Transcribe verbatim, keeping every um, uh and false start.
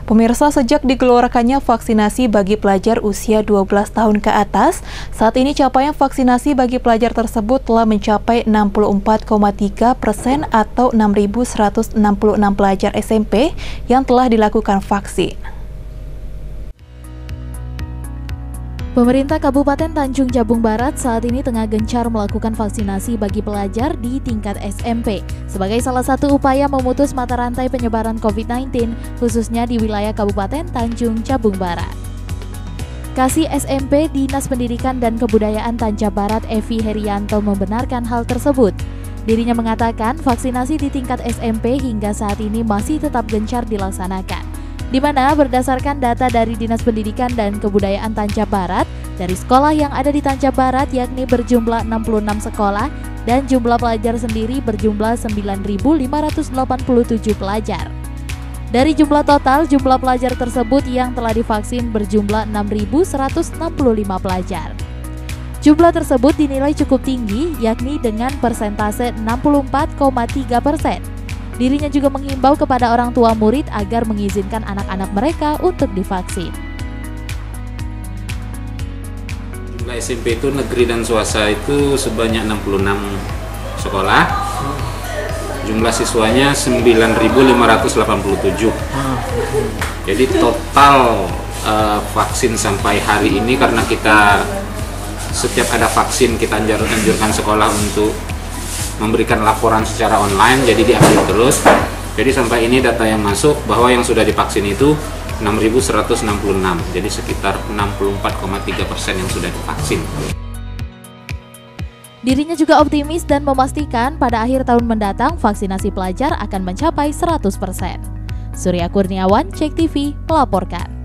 Pemirsa, sejak digelorkannya vaksinasi bagi pelajar usia dua belas tahun ke atas, saat ini capaian vaksinasi bagi pelajar tersebut telah mencapai enam puluh empat koma tiga persen atau enam ribu seratus enam puluh enam pelajar S M P yang telah dilakukan vaksin. Pemerintah Kabupaten Tanjung Jabung Barat saat ini tengah gencar melakukan vaksinasi bagi pelajar di tingkat S M P sebagai salah satu upaya memutus mata rantai penyebaran COVID sembilan belas, khususnya di wilayah Kabupaten Tanjung Jabung Barat. Kasih S M P Dinas Pendidikan dan Kebudayaan Tanja Barat Evi Herianto membenarkan hal tersebut. Dirinya mengatakan vaksinasi di tingkat S M P hingga saat ini masih tetap gencar dilaksanakan, di mana berdasarkan data dari Dinas Pendidikan dan Kebudayaan Tanja Barat, dari sekolah yang ada di Tanja Barat yakni berjumlah enam puluh enam sekolah dan jumlah pelajar sendiri berjumlah sembilan ribu lima ratus delapan puluh tujuh pelajar. Dari jumlah total, jumlah pelajar tersebut yang telah divaksin berjumlah enam ribu seratus enam puluh lima pelajar. Jumlah tersebut dinilai cukup tinggi, yakni dengan persentase enam puluh empat koma tiga persen. Dirinya juga menghimbau kepada orang tua murid agar mengizinkan anak-anak mereka untuk divaksin. Jumlah S M P itu negeri dan swasta itu sebanyak enam puluh enam sekolah. Jumlah siswanya sembilan ribu lima ratus delapan puluh tujuh. Jadi total uh, vaksin sampai hari ini, karena kita setiap ada vaksin kita anjurkan sekolah untuk memberikan laporan secara online, jadi diupdate terus. Jadi sampai ini data yang masuk bahwa yang sudah divaksin itu enam ribu seratus enam puluh enam, jadi sekitar enam puluh empat koma tiga persen yang sudah divaksin. Dirinya juga optimis dan memastikan pada akhir tahun mendatang vaksinasi pelajar akan mencapai seratus persen. Surya Kurniawan, Cek T V, melaporkan.